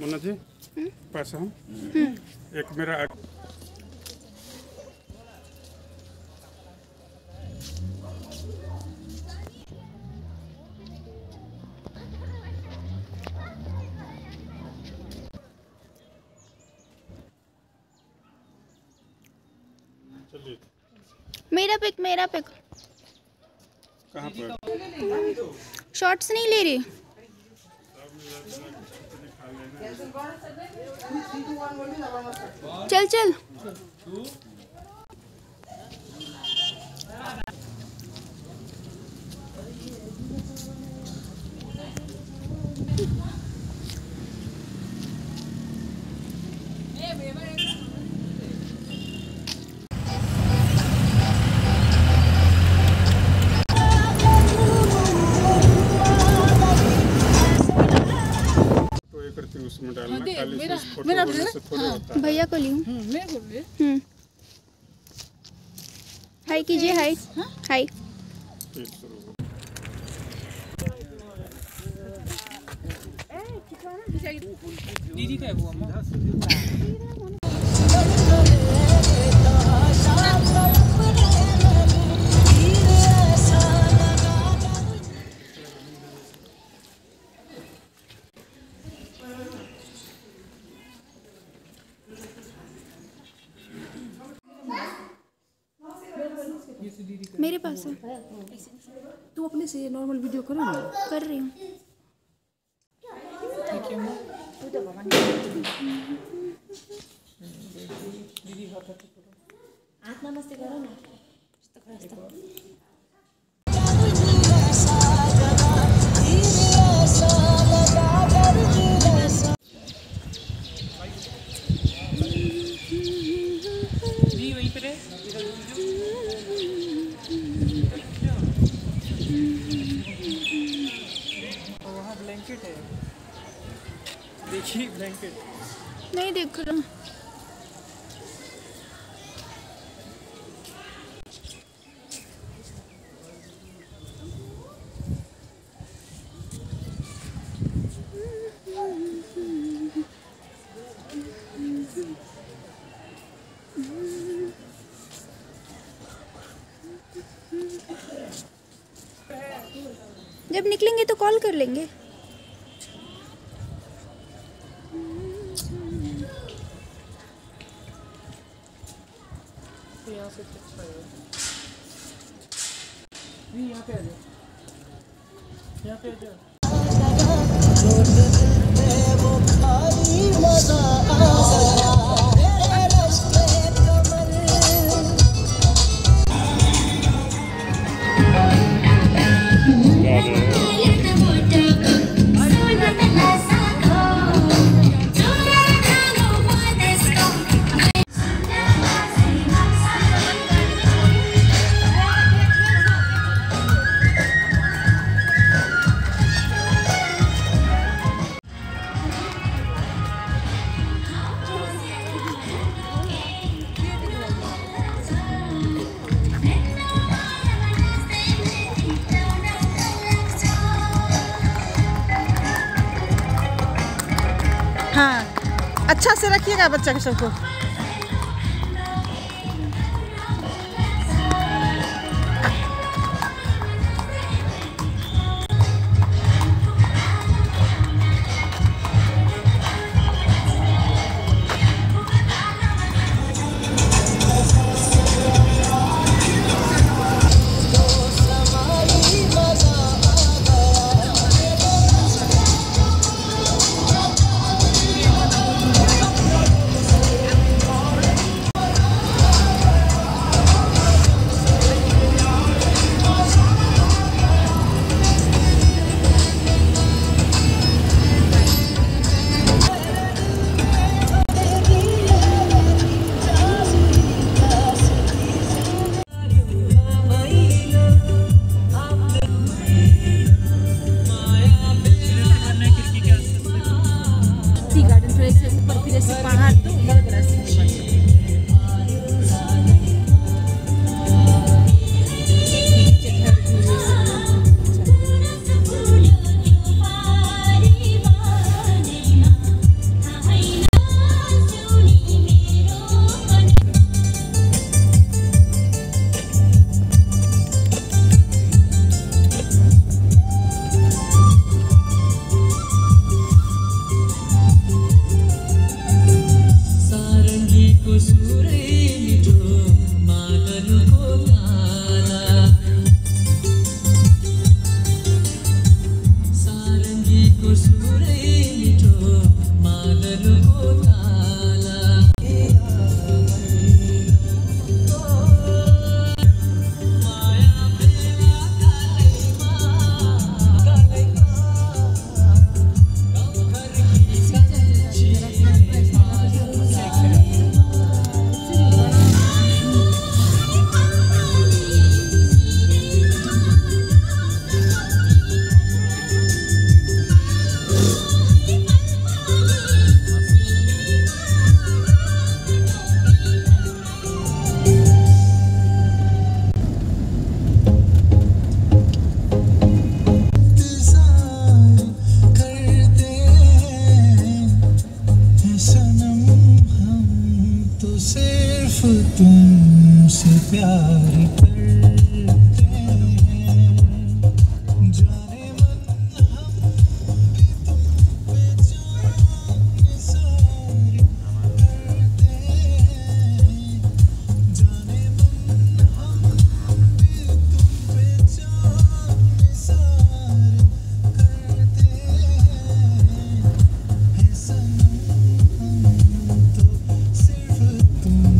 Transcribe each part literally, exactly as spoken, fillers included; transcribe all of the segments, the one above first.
मुन्ना जी पैसा हम एक मेरा चलिए मेरा पिक मेरा पिक कहाँ पर शॉर्ट्स नहीं ले रही। चल चल उसमें डालना खाली मेरा फोटो मेरा से थोड़ा होता है। भैया को ली हूँ। मैं बोल रही हम्म हाय कीजिए हाय हाय। दीदी का है वो अम्मा। मेरे पास है। तू अपने से नॉर्मल वीडियो करो ना। कर रही हूँ। ठीक है अम्मा। दीदी हाथ नमस्ते करो ना। दी वहीं पे रहे। वहाँ ब्लैंकेट है, देखिए ब्लैंकेट नहीं देख रहा। जब निकलेंगे तो कॉल कर लेंगे। तो यहाँ से अच्छा है। नहीं यहाँ पे आ जाओ, यहाँ पे आ जाओ। हाँ अच्छा से रखिएगा बच्चा के सबको। तुमसे प्यार करते हैं, जाने मन हम भी तुम पे जान सार करते हैं, जाने मन हम भी तुम पे जान सार करते हैं, है सनम हम तो सिर्फ तुम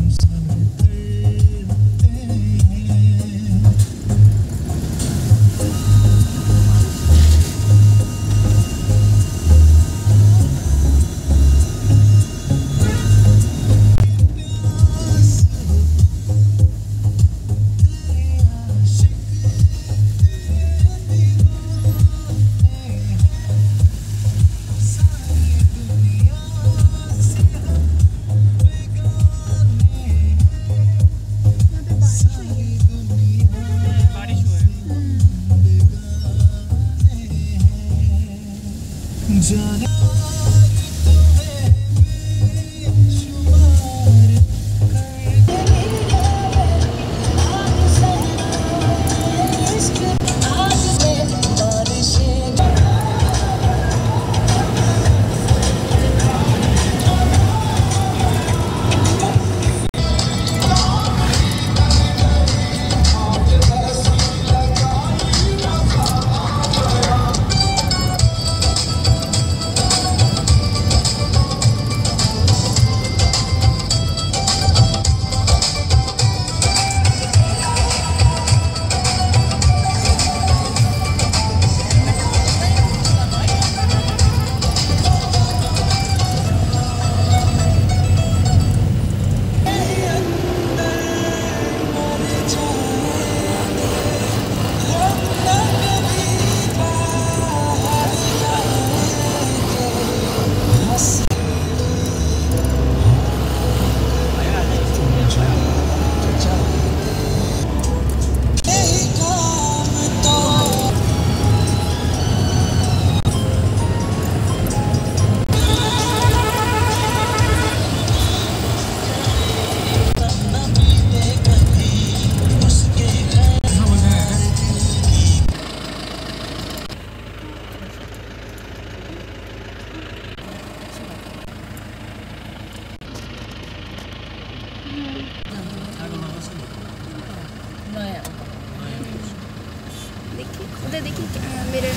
जाने देखिए उधर देखिए मेरे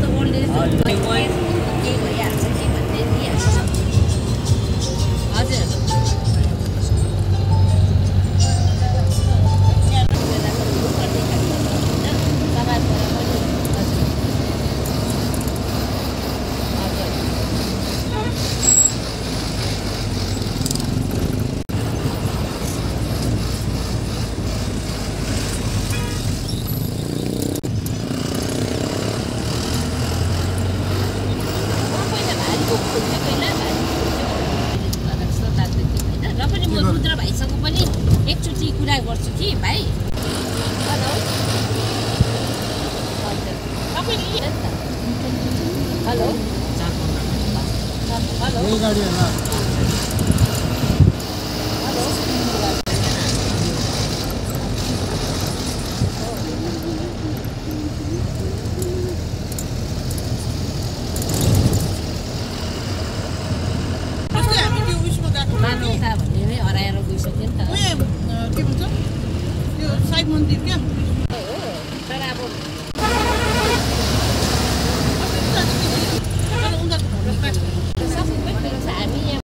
जस्तो ओल्ड एज केही भइहाल्छ कि भन्ने नि हजुर र पनि म रुद्र भाइसँग पनि एकचोटि कुरा गर्छु कि भाइ हेलो तपाईँले हेलो हेलो गाडी होला मानवता भन्ने नै हराएर गइसक्यो नि त के भन्छ त्यो साई मन्दिर क्या हो तर अब